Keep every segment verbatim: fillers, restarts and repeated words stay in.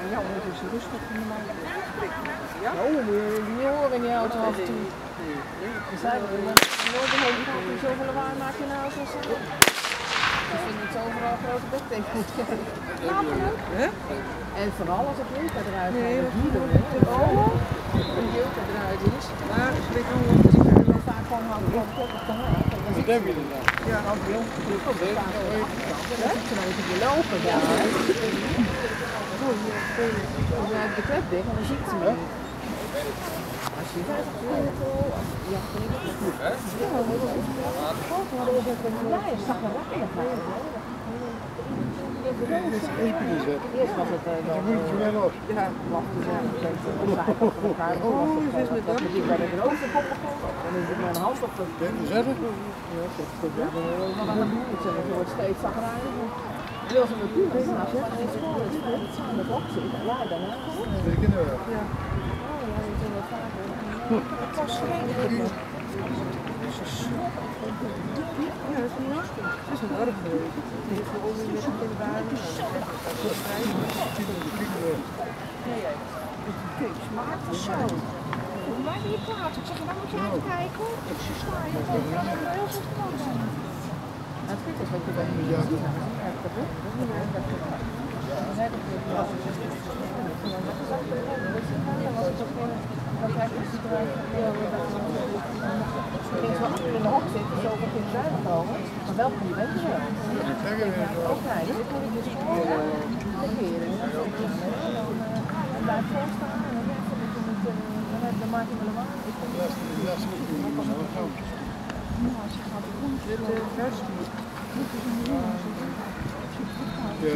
Ja, we moeten ze rustig in de maken. Ja? Oh, die horen in die auto af en toe. We zeiden, we moeten nooit een hele kant die zoveel lawaai maken in de auto als zo. Ik vind niet overal een grote bek tegen moet geven. En vooral als het winter eruit gaat. Nee, dat is niet doen. Oh, een jilke eruit is. Maar ik weet nog wel dat ik er nog vaak van had op de haak. Wat heb je er dan? Ja, als je ons natuurlijk ook de vaak over de achterkant. En dan zit ze nou even lopen daar. Zo, hier is de klep dicht en dan ziet ze me. Als je vijf ja, vind ik het goed, hè? Ja, ja, je zag er lekker. Eerst was het uh, dan uh, ja, wachten zijn. Oh, ze is met dat ik bij de grote koppen kom. Dan is het mijn hand op de... Ben je zetten? Ja, dat is goed. Ja, maar dan moet het zijn. Het wordt steeds zagrijniger. Wil ze me doen, maar ze gaan in school is het samen met opzit. Ja, daarna. De kinderen. Ja. Oh, ja, die doen het vaker. Het was schrijnend. Ja, dat is niet lastig. Dat is een erg geweest. Het is gewoon niet met de kinderen. Het smaakt zo. Hoe maak je je plaats? Ik zeg, dan moet je even kijken. Ik sta je. Het is heel goed komen. Het goed is wat je bent. Ja, dat is echt goed. Dat is niet erg. Dat is dan krijg je het bedrijf ging zo achter in de hok zitten, zo wat in de zuiden komen. Maar welkom, je bent er wel. Ook rijden, dan moet ik dus gewoon negeren. En blijf gewoon staan en dan dan maak je me helemaal. Ja, ze moeten niet zo gaan. Nou, als je gaat doen, dit vers moet. Ja.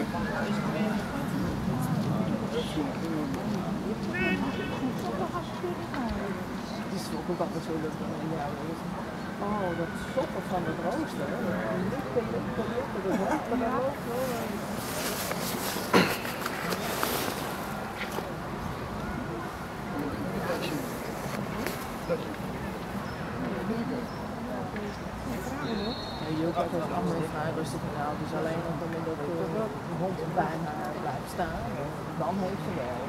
Het is ook altijd zo dat ja, oh, dat stoppen van het rooster. Likken, likken, likken, de wortelen erop. Je ook altijd allemaal vrij rustig in de auto, dus alleen op het moment dat de hond bij haar blijft staan, dan heeft ze wel.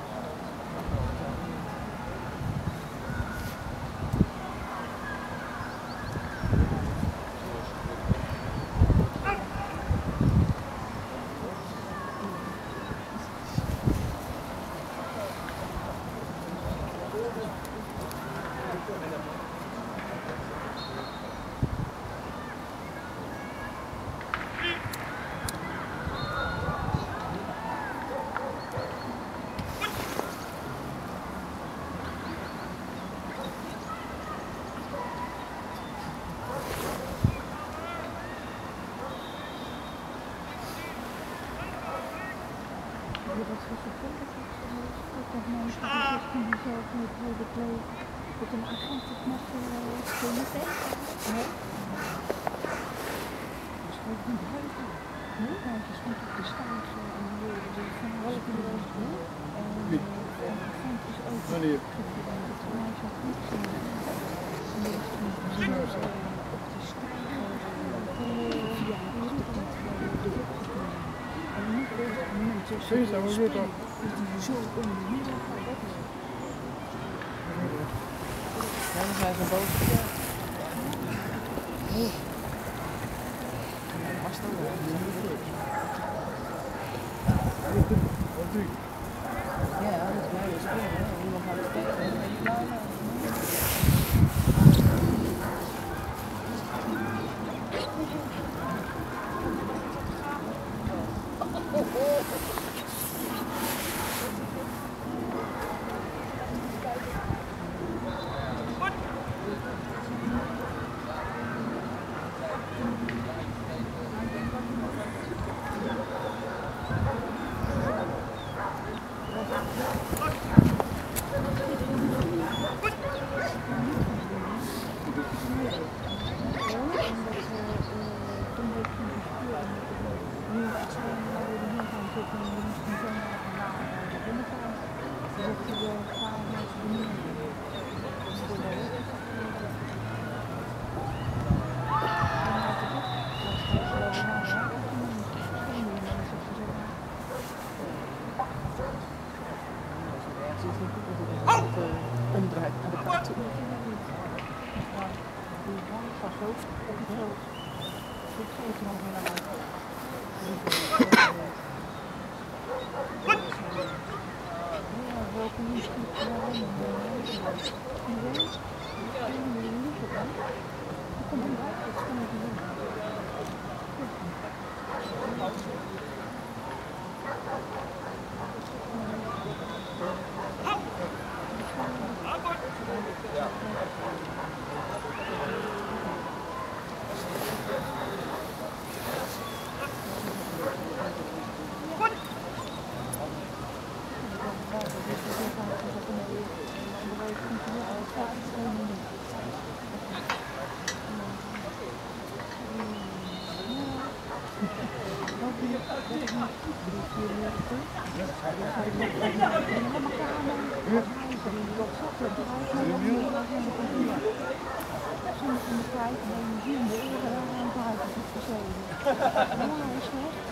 Met een agent het nog kunnen tegen. Nee. Dus gewoon niet helpen. Ja, je stond op de stijger en die wilde dus van alle bureaus doen. En de agent is ook Wanneer? dat wij zo goed zijn. En die is toen gezien op de stijger via de druk gekomen. En niet op het moment zo Zie je, dat was weer dan. is die zo onder de muur weg is. Ja, dan zijn ze boven. Was dat wel? Wat doe je? Ja, dat is blijven spelen. Iemand gaat spelen. Ja,